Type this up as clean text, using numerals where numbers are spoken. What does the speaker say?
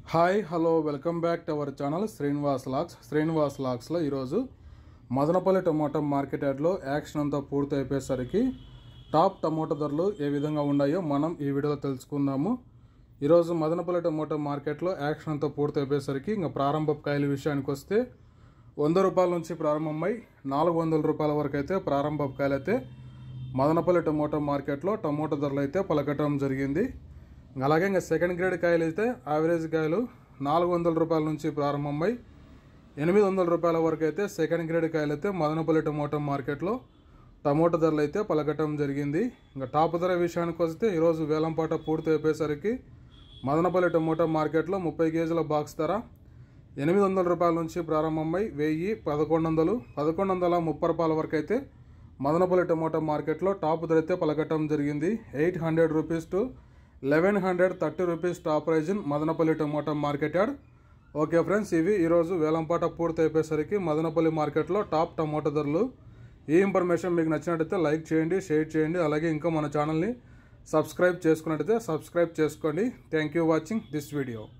Hi hello welcome back to our channel Srinivas లాగ్స్లో ఈరోజు Madanapalli tomato market యార్డ్లో యాక్షన్ అంతా పూర్తి అయిపోయేసరికి టాప్ టమోటా ధరలు ఏ విధంగా ఉన్నాయో మనం ఈ వీడియోలో తెలుసుకుందాము. ఈరోజు మదనపల్లి టమోటా మార్కెట్లో యాక్షన్ అంతా పూర్తి అయిపోయేసరికి ఇంకా ప్రారంభ కాయల విషయానికి వస్తే 100 రూపాయల నుంచి ప్రారంభమై 400 రూపాయల వరకు అయితే ప్రారంభ కాయలు అయితే మదనపల్లి టమోటా మార్కెట్లో టమోటా ధరలు అయితే పలకటం జరిగింది. అలాగే ఇంకా సెకండ్ గ్రేడ్ కాయలు అయితే యావరేజ్ కాయలు 400 రూపాయల నుంచి ప్రారంభమై 800 రూపాయల వరకు అయితే సెకండ్ గ్రేడ్ కాయలు అయితే మదనపల్లి టమోటా మార్కెట్లో టమోటా ధరలు అయితే పలకటం జరిగింది. ఇంకా టాప్ ధర విషయానికి వస్తే ఈరోజు వేలంపాట పూర్తి అయిపోయేసరికి మదనపల్లి టమోటా మార్కెట్లో 30 కేజీల బాక్స్ ధర 800 రూపాయల నుంచి ప్రారంభమై 1130 రూపాయల వరకు అయితే మదనపల్లి టమోటా మార్కెట్లో టాప్ ధర అయితే పలకటం జరిగింది. 800 rupees to 1130 rupees top prize in Madanapalli tomato market yard. Okay friends, ఇవి ఈరోజు వేలంపాట పూర్తి అయిపోయేసరికి మదనపల్లి మార్కెట్లో టాప్ టమోటా ధరలు. ఈ ఇన్ఫర్మేషన్ మీకు నచ్చినట్టయితే లైక్ చేయండి, షేర్ చేయండి. అలాగే ఇంకా మన ఛానల్ని సబ్స్క్రైబ్ చేసుకున్నట్టయితే సబ్స్క్రైబ్ చేసుకోండి. Thank you watching this video.